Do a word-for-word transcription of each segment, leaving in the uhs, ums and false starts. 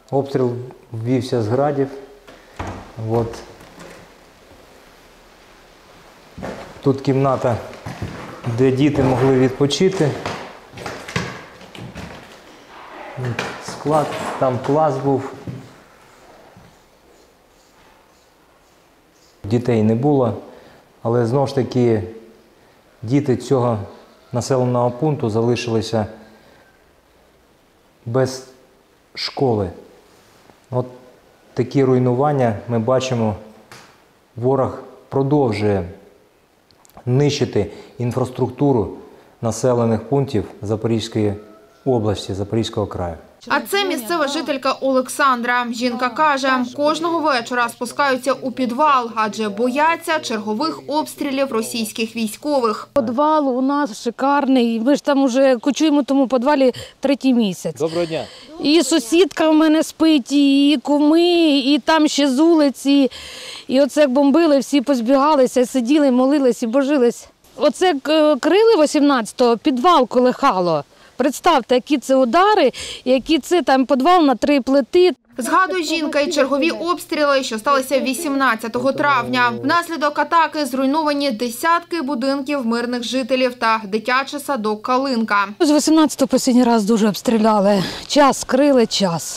Обстріл ввівся з градів. От. Тут кімната, де діти могли відпочити. Склад, там клас був. Дітей не було, але знову ж таки діти цього населеного пункту залишилися без школи. От такі руйнування ми бачимо, ворог продовжує нищити інфраструктуру населених пунктів Запорізької області, Запорізького краю. А це місцева жителька Олександра. Жінка каже, кожного вечора спускаються у підвал, адже бояться чергових обстрілів російських військових. Підвал у нас шикарний. Ми ж там вже кочуємо в тому підвалі третій місяць. Доброго дня. І сусідка в мене спить, і куми, і там ще з вулиці. І оце як бомбили, всі позбігалися, сиділи, молились і божились. Оце крили вісімнадцятого, підвал колихало. Представте, які це удари, які це там підвал на три плити. Згадує жінка і чергові обстріли, що сталися вісімнадцятого травня. Внаслідок атаки зруйновані десятки будинків мирних жителів та дитячий садок «Калинка». З вісімнадцятого останній раз дуже обстріляли. Час крили, час.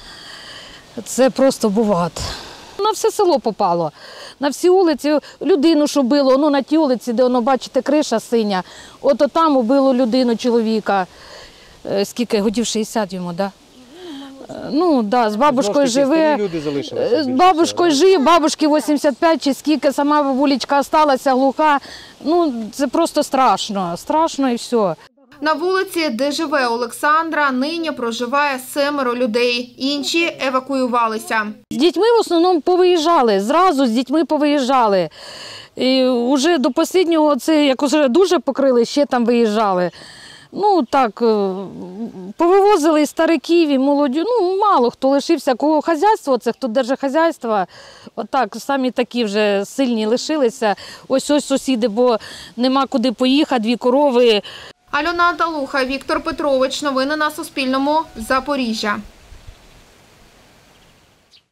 Це просто буват. На все село попало. На всі вулиці людину, що било, ну, на тій вулиці, де, воно, бачите, криша синя, ото там убило людину, чоловіка. Скільки, годів шістдесят йому, так? Да? Ну, да, з бабушкою живе. З бабушкою жив, бабушки вісімдесят п'ять чи скільки, сама бабулечка залишилася глуха. Ну, це просто страшно, страшно і все. На вулиці, де живе Олександра, нині проживає семеро людей. Інші евакуювалися. З дітьми в основному повиїжджали, зразу з дітьми повиїжджали. І вже до останнього, це як вже дуже покрили, ще там виїжджали. Ну так, повивозили і стариків, і молоді, ну мало хто лишився, кого хазяйство, це хто держить хазяйство, отак, самі такі вже сильні лишилися. Ось ось сусіди, бо нема куди поїхати, дві корови. Альона Анталуха, Віктор Петрович. Новини на Суспільному. Запоріжжя.